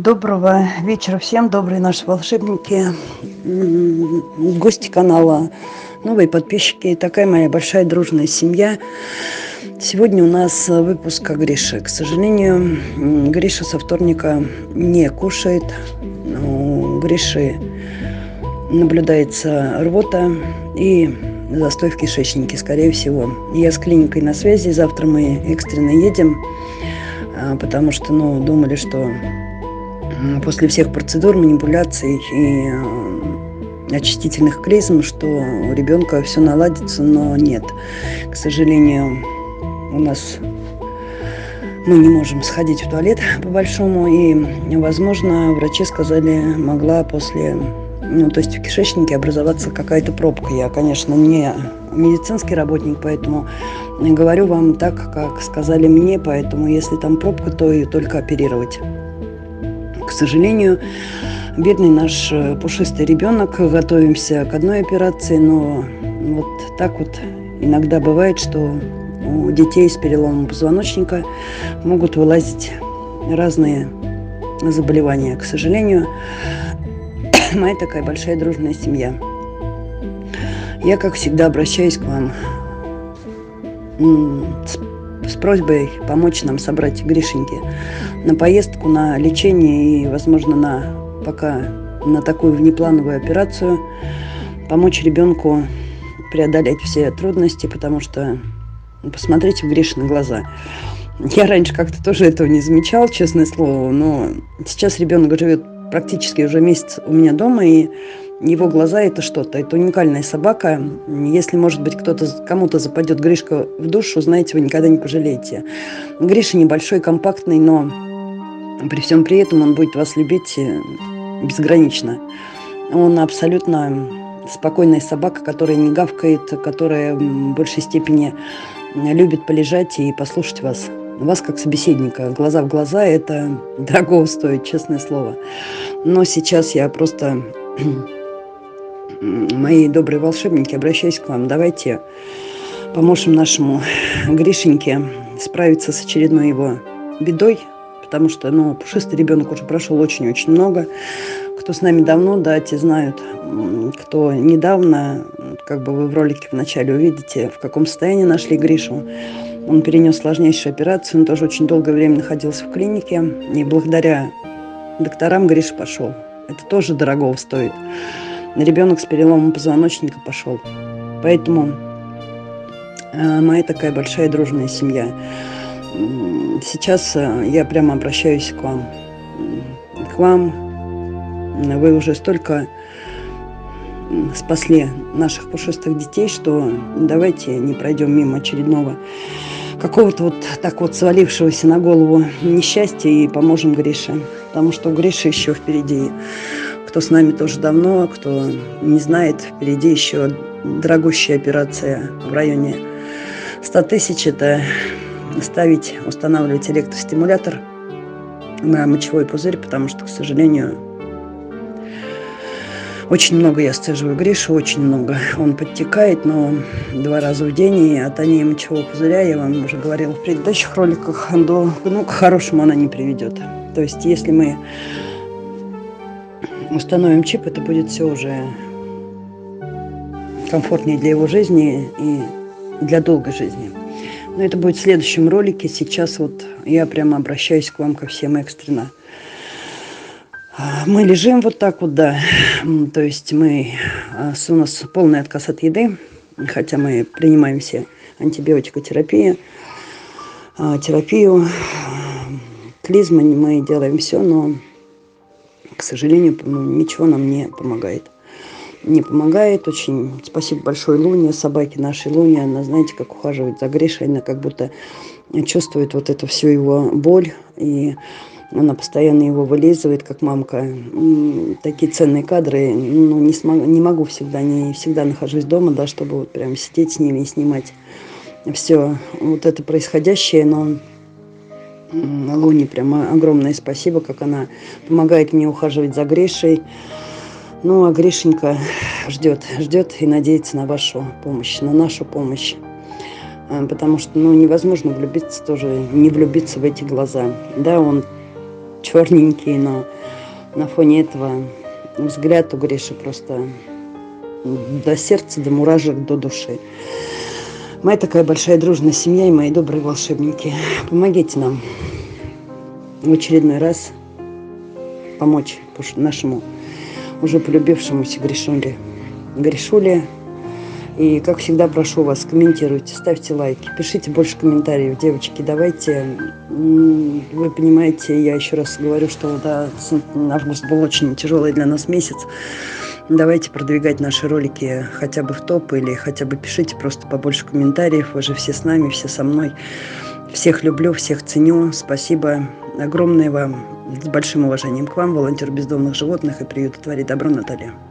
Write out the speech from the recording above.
Доброго вечера всем, добрые наши волшебники, гости канала, новые подписчики. Такая моя большая дружная семья. Сегодня у нас выпуск о Грише. К сожалению, Гриша со вторника не кушает. У Гриши наблюдается рвота и застой в кишечнике, скорее всего. Я с клиникой на связи. Завтра мы экстренно едем, потому что думали, что после всех процедур, манипуляций и очистительных клизм, что у ребенка все наладится, но нет. К сожалению, у нас мы не можем сходить в туалет по-большому, и, возможно, врачи сказали, могла после, то есть в кишечнике образоваться какая-то пробка. Я, конечно, не медицинский работник, поэтому говорю вам так, как сказали мне, поэтому если там пробка, то ее только оперировать. К сожалению, бедный наш пушистый ребенок, готовимся к одной операции, но вот так вот иногда бывает, что у детей с переломом позвоночника могут вылазить разные заболевания. К сожалению, моя такая большая дружная семья. Я, как всегда, обращаюсь к вам с просьбой помочь нам собрать Гришеньке на поездку, на лечение и, возможно, пока на такую внеплановую операцию, помочь ребенку преодолеть все трудности, потому что посмотрите в Гришины глаза. Я раньше как-то тоже этого не замечал, честное слово, но сейчас ребенок живет практически уже месяц у меня дома, и его глаза – это что-то, это уникальная собака. Если, может быть, кому-то западет Гришка в душу, знаете, вы никогда не пожалеете. Гриша небольшой, компактный, но при всем при этом он будет вас любить безгранично. Он абсолютно спокойная собака, которая не гавкает, которая в большей степени любит полежать и послушать вас. Вас как собеседника. Глаза в глаза – это дорого стоит, честное слово. Но сейчас я просто, мои добрые волшебники, обращаюсь к вам. Давайте поможем нашему Гришеньке справиться с очередной его бедой, потому что, пушистый ребенок уже прошел очень-очень много. Кто с нами давно, да, те знают. Кто недавно, как бы вы в ролике вначале увидите, в каком состоянии нашли Гришу. Он перенес сложнейшую операцию, он тоже очень долгое время находился в клинике. И благодаря докторам Гриша пошел. Это тоже дорого стоит. Ребенок с переломом позвоночника пошел. Поэтому моя такая большая дружная семья. Сейчас я прямо обращаюсь к вам. Вы уже столько спасли наших пушистых детей, что давайте не пройдем мимо очередного какого-то вот так вот свалившегося на голову несчастья и поможем Грише. Потому что у Гриши еще впереди, кто с нами тоже давно, кто не знает, впереди еще дорогущая операция в районе 100 тысяч. Это устанавливать электростимулятор на мочевой пузырь, потому что, к сожалению, очень много я сцеживаю Гришу, очень много. Он подтекает, но 2 раза в день, и от анемии мочевого пузыря, я вам уже говорила в предыдущих роликах, к хорошему она не приведет. То есть, если мы установим чип, это будет все уже комфортнее для его жизни и для долгой жизни. Но это будет в следующем ролике. Сейчас вот я прямо обращаюсь к вам ко всем экстренно. Мы лежим вот так вот, да. То есть у нас полный отказ от еды, хотя мы принимаем все антибиотикотерапию, терапию, клизмы, мы делаем все, но, к сожалению, ничего нам не помогает. Не помогает. Очень спасибо большое Луне, собаке нашей Луне. Она, знаете, как ухаживает за Гришей, она как будто чувствует вот эту всю его боль, и она постоянно его вылизывает, как мамка. Такие ценные кадры. Не могу всегда, не всегда нахожусь дома, да, чтобы вот прям сидеть с ними и снимать все вот это происходящее. Но Луне прямо огромное спасибо, как она помогает мне ухаживать за Гришей. А Гришенька ждет и надеется на вашу помощь, на нашу помощь. Потому что, невозможно влюбиться тоже, не влюбиться в эти глаза. Да, он черненький, но на фоне этого взгляд у Гриши просто до сердца, до мурашек, до души. Моя такая большая дружная семья и мои добрые волшебники. Помогите нам в очередной раз помочь нашему уже полюбившемуся Гришуле. И, как всегда, прошу вас, комментируйте, ставьте лайки, пишите больше комментариев, девочки, давайте. Вы понимаете, я еще раз говорю, что да, август был очень тяжелый для нас месяц. Давайте продвигать наши ролики хотя бы в топ или хотя бы пишите просто побольше комментариев. Вы же все с нами, все со мной. Всех люблю, всех ценю. Спасибо огромное вам. С большим уважением к вам, волонтер бездомных животных и приюта «Твори добро», Наталья.